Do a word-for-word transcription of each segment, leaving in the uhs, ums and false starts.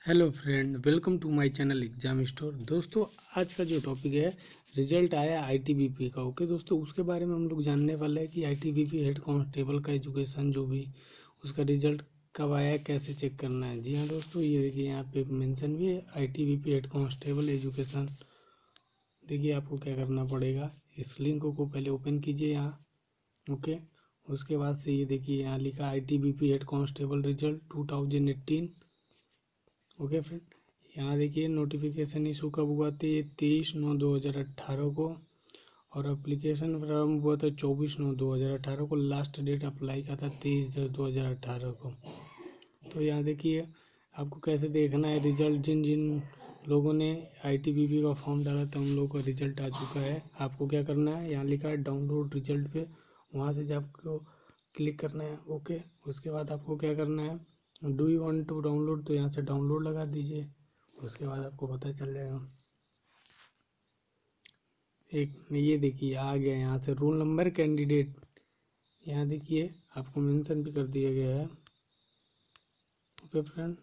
Hello friend, welcome to my channel exam store. दोस्तों, आज का जो टॉपिक है, रिजल्ट आया आईटीबीपी का। ओके दोस्तों, उसके बारे में हम लोग जानने वाले हैं कि आईटीबीपी हेड कांस्टेबल का एजुकेशन जो भी उसका रिजल्ट कब आया, कैसे चेक करना है। जी हाँ दोस्तों, ये देखिए यहाँ पे मेंशन भी है आईटीबीपी हेड कांस्टेबल एजुकेशन। देखिए आपको क्या करना पड़ेगा, इस लिंक को पहले ओपन कीजिए यहाँ। ओके, उसके बाद से ये देखिए यहाँ लिखा ITBP head constable result two thousand eighteen. Okay friend, यहाँ देखिए नोटिफिकेशन इशू कब हुआ था, ये तेईस नौ दो हज़ार अट्ठारह को, और एप्लीकेशन प्रारंभ हुआ था चौबीस नौ दो हज़ार अट्ठारह को। लास्ट डेट अप्लाई का था तेईस दस दो हज़ार अट्ठारह को। तो यहाँ देखिए आपको कैसे देखना है रिजल्ट। जिन जिन लोगों ने आईटीबीपी का फॉर्म डाला था उन लोगों का रिजल्ट आ चुका है। आपको क्या करना है, यहाँ लिखा है डाउनलोड रिजल्ट पे, वहाँ से जब आपको क्लिक करना है। ओके, उसके बाद आपको क्या करना है, do you want to download, तो यहाँ से डाउनलोड लगा दीजिए। उसके बाद आपको पता चल जाएगा। एक ये देखिए आ गया यहाँ से रोल नंबर कैंडिडेट, यहाँ देखिए आपको मेंशन भी कर दिया गया है। ओके फ्रेंड,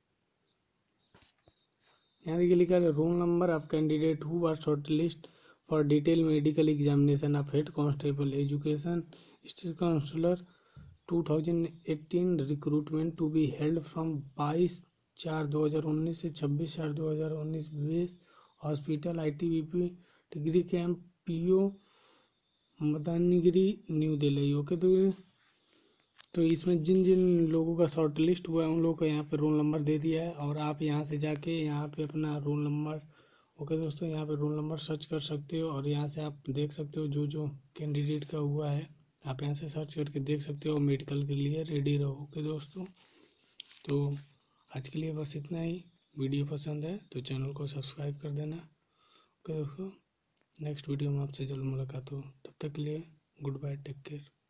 यहाँ देखिए लिखा है roll number of candidate who are shortlist for detail medical examination of head constable education state counsellor two thousand eighteen recruitment to be held from बाईस चार दो हज़ार उन्नीस से छब्बीस चार दो हज़ार उन्नीस base hospital ITBP degree camp PO Madangir New Delhi. Okay, तो तो इसमें जिन जिन लोगों का शॉर्ट लिस्ट हुआ है उन लोगों को यहाँ पे रोल नंबर दे दिया है, और आप यहाँ से जाके यहाँ पे अपना रोल नंबर, ओके दोस्तों, यहाँ पे रोल नंबर सर्च कर सकते हो, और यहाँ से आप देख सकते हो जो जो कैंडिडेट का हुआ है, आप यहाँ से सर्च करके देख सकते हो। मेडिकल के लिए रेडी रहो। ओके दोस्तों, तो आज के लिए बस इतना ही। वीडियो पसंद है तो चैनल को सब्सक्राइब कर देना। ओके दोस्तों, नेक्स्ट वीडियो में आपसे जल्द मुलाकात हो, तब तक के लिए गुड बाय, टेक केयर।